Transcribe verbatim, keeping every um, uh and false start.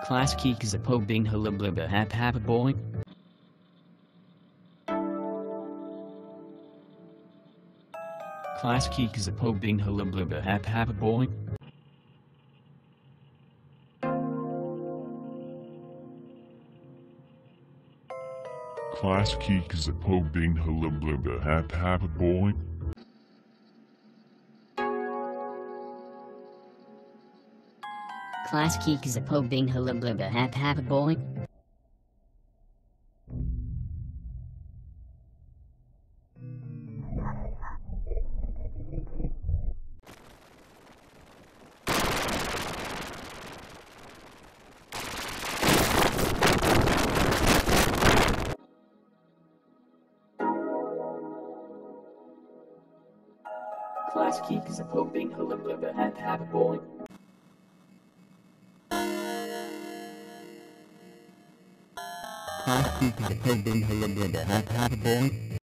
Class Geek Csupo Bing Halabliba Hap Hap Boy. Class Geek Csupo Bing Halabliba Hap Hap Boy. Class Geek Csupo Bing Halabliba Hap Hap Boy. Class Geek Csupo Bing Halabliba Hap Hap Boy. Class Geek Csupo Bing Halabliba Hap Hap Boy. Class Geek Csupo Bing Halabliba Hap Hap Boy.